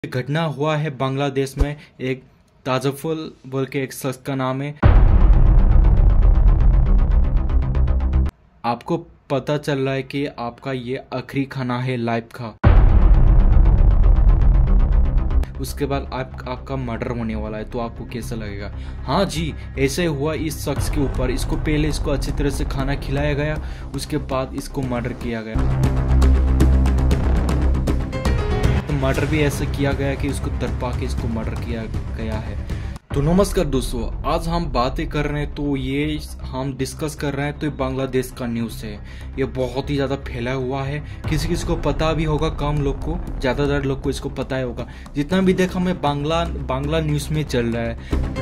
घटना हुआ है बांग्लादेश में। एक ताजफुल बोल के एक शख्स का नाम है। आपको पता चल रहा है कि आपका ये आखिरी खाना है लाइफ का। उसके बाद आपका मर्डर होने वाला है, तो आपको कैसा लगेगा? हाँ जी, ऐसे हुआ इस शख्स के ऊपर। इसको पहले इसको अच्छी तरह से खाना खिलाया गया, उसके बाद इसको मर्डर किया गया। मर्डर भी ऐसे किया गया कि इसको तड़पा के इसको मर्डर किया गया है। तो नमस्कार दोस्तों, आज हम बातें कर रहे हैं, तो ये हम डिस्कस कर रहे हैं तो ये बांग्लादेश का न्यूज़ है। ये बहुत ही ज़्यादा फैला हुआ है, किसी किसी को पता भी होगा, कम लोग को, ज़्यादातर लोग को इसको पता ही होगा। जितना भी देखा मैं बांग्ला न्यूज़ में चल रहा है।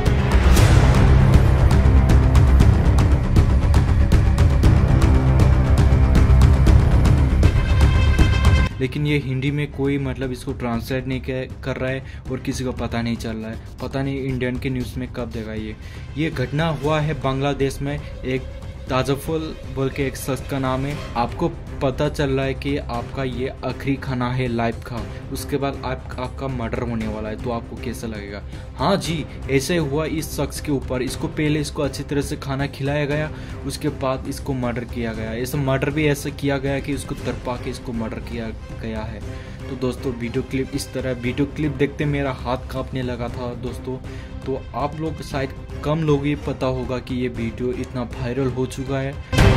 लेकिन ये हिंदी में कोई मतलब इसको ट्रांसलेट नहीं कर रहा है और किसी को पता नहीं चल रहा है। पता नहीं इंडियन के न्यूज़ में कब देगा ये घटना हुआ है बांग्लादेश में। एक ताजफुल बोल के एक शख्स का नाम है। आपको पता चल रहा है कि आपका ये आखिरी खाना है लाइफ का, उसके बाद आपका मर्डर होने वाला है, तो आपको कैसा लगेगा? हाँ जी, ऐसे हुआ इस शख्स के ऊपर। इसको पहले इसको अच्छी तरह से खाना खिलाया गया, उसके बाद इसको मर्डर किया गया। ऐसा मर्डर भी ऐसे किया गया कि इसको तड़पा के इसको मर्डर किया गया है। तो दोस्तों वीडियो क्लिप इस तरह, वीडियो क्लिप देखते मेरा हाथ कांपने लगा था दोस्तों। तो आप लोग शायद कम लोग ही पता होगा कि ये वीडियो इतना वायरल हो चुका है।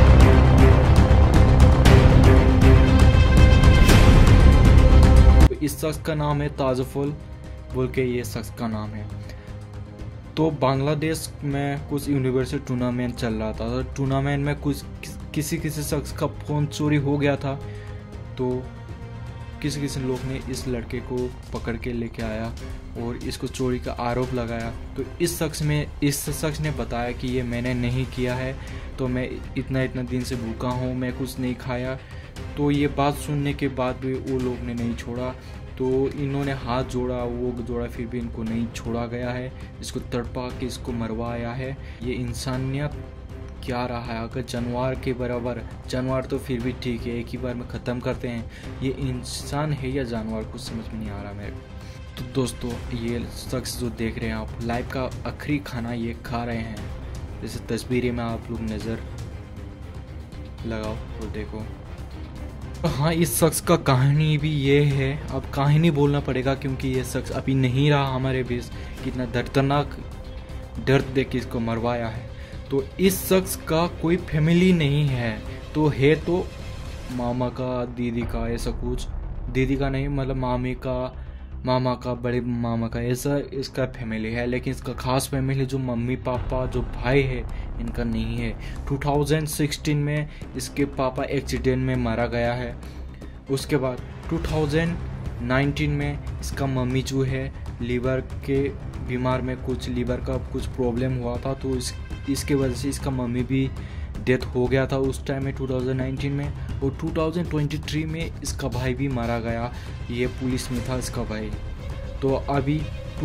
इस शख्स का नाम है ताजफुल बोल के, ये शख्स का नाम है। तो बांग्लादेश में कुछ यूनिवर्सिटी टूर्नामेंट चल रहा था। टूर्नामेंट में कुछ किसी शख्स का फ़ोन चोरी हो गया था, तो किसी लोग ने इस लड़के को पकड़ के लेके आया और इसको चोरी का आरोप लगाया। तो इस शख्स ने बताया कि ये मैंने नहीं किया है, तो मैं इतना दिन से भूखा हूँ, मैं कुछ नहीं खाया। तो ये बात सुनने के बाद भी वो लोग ने नहीं छोड़ा, तो इन्होंने हाथ जोड़ा, फिर भी इनको नहीं छोड़ा गया है। इसको तड़पा के इसको मरवाया है। ये इंसानियत क्या रहा है? अगर जानवर के बराबर, जानवर तो फिर भी ठीक है, एक ही बार में ख़त्म करते हैं। ये इंसान है या जानवर, कुछ समझ में नहीं आ रहा मेरे को। तो दोस्तों, ये शख्स जो देख रहे हैं आप, लाइफ का आखिरी खाना ये खा रहे हैं। जैसे तस्वीरें में आप लोग नज़र लगाओ और देखो। हाँ, इस शख्स का कहानी भी ये है। अब कहानी बोलना पड़ेगा क्योंकि ये शख्स अभी नहीं रहा हमारे बीच। कितना दर्दनाक दर्द दे के इसको मरवाया है। तो इस शख्स का कोई फैमिली नहीं है, तो है तो मामा का, दीदी का, ऐसा कुछ। दीदी का नहीं, मतलब मामा का, बड़े मामा का, ऐसा इसका फैमिली है। लेकिन इसका खास फैमिली जो मम्मी पापा, जो भाई है, इनका नहीं है। 2016 में इसके पापा एक्सीडेंट में मारा गया है। उसके बाद 2019 में इसका मम्मी जो है लीवर के बीमार में, कुछ लीवर का कुछ प्रॉब्लम हुआ था, तो इसके वजह से इसका मम्मी भी डेथ हो गया था उस टाइम में 2019 में। और 2023 में इसका भाई भी मारा गया, ये पुलिस में था इसका भाई। तो अभी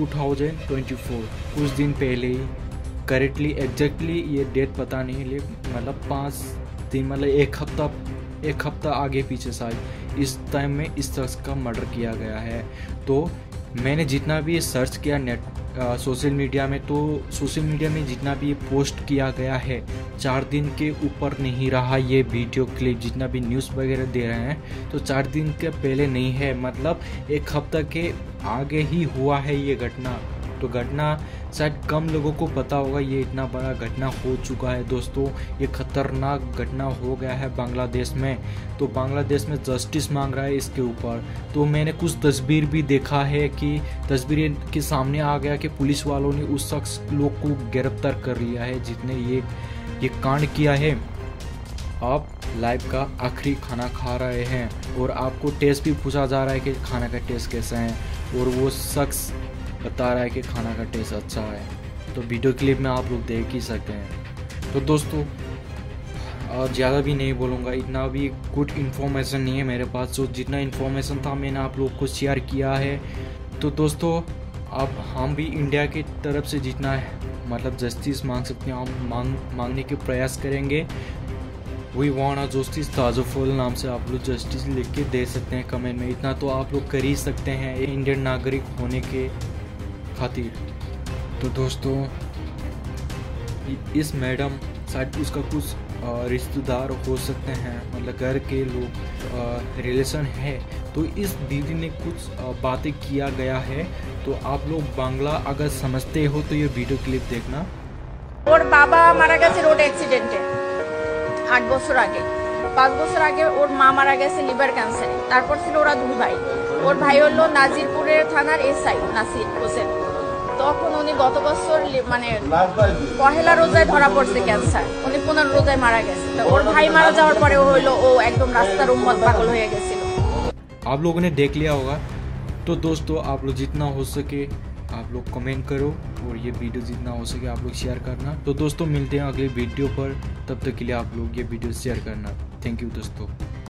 2024 कुछ दिन पहले ही, करेक्टली एग्जैक्टली ये डेट पता नहीं, लेकिन मतलब 5 दिन, मतलब एक हफ्ता आगे पीछे शायद, इस टाइम में इस शख्स का मर्डर किया गया है। तो मैंने जितना भी सर्च किया सोशल मीडिया में, तो सोशल मीडिया में जितना भी पोस्ट किया गया है, 4 दिन के ऊपर नहीं रहा ये वीडियो क्लिप। जितना भी न्यूज़ वगैरह दे रहे हैं, तो 4 दिन के पहले नहीं है, मतलब एक हफ्ता के आगे ही हुआ है ये घटना। तो घटना शायद कम लोगों को पता होगा, ये इतना बड़ा घटना हो चुका है दोस्तों। ये खतरनाक घटना हो गया है बांग्लादेश में। तो बांग्लादेश में जस्टिस मांग रहा है इसके ऊपर। तो मैंने कुछ तस्वीर भी देखा है कि तस्वीरें के सामने आ गया कि पुलिस वालों ने उस शख्स लोग को गिरफ्तार कर लिया है जिसने ये कांड किया है। आप लाइफ का आखिरी खाना खा रहे हैं और आपको टेस्ट भी पूछा जा रहा है कि खाना का टेस्ट कैसा है, और वो शख्स बता रहा है कि खाना का टेस्ट अच्छा है। तो वीडियो क्लिप में आप लोग देख ही सकते हैं। तो दोस्तों, और ज़्यादा भी नहीं बोलूँगा, इतना भी गुड इन्फॉर्मेशन नहीं है मेरे पास। जो जितना इन्फॉर्मेशन था मैंने आप लोग को शेयर किया है। तो दोस्तों, अब हम भी इंडिया की तरफ से जितना मतलब जस्टिस मांग सकते हैं, हम मांगने के प्रयास करेंगे। वी वांट जस्टिस ताजुफुल नाम से आप लोग जस्टिस लिख के दे सकते हैं कमेंट में। इतना तो आप लोग कर ही सकते हैं इंडियन नागरिक होने के खातिर। तो दोस्तों इस मैडम शायद उसका कुछ रिश्तेदार हो सकते हैं, मतलब घर के लोग रिलेशन है। तो इस दीदी ने कुछ बातें किया गया है। तो आप लोग बांग्ला अगर समझते हो तो ये वीडियो क्लिप देखना। ওর বাবা মারা গেছে রোড অ্যাক্সিডেন্টে 8 বছর আগে। 5 বছর আগে ওর মা মারা গেছে লিভার ক্যান্সারে। তারপর ছিল ওরা দুই ভাই। ওর ভাই হলো নাজিরপুরের থানার এসআই নাসির হোসেন। তখন উনি গত বছর মানে পহেলা রোজায় ধরা পড়ছে ক্যান্সার। উনি 15 রোজায় মারা গেছে। তো ওর ভাই মারা যাওয়ার পরে ও হলো ও একদম রাস্তার উম্মত পাগল হয়ে গেছিল। आप लोगों ने देख लिया होगा। तो दोस्तों आप लोग जितना हो सके आप लोग कमेंट करो और ये वीडियो जितना हो सके आप लोग शेयर करना। तो दोस्तों मिलते हैं अगले वीडियो पर, तब तक के लिए आप लोग ये वीडियो शेयर करना। थैंक यू दोस्तों।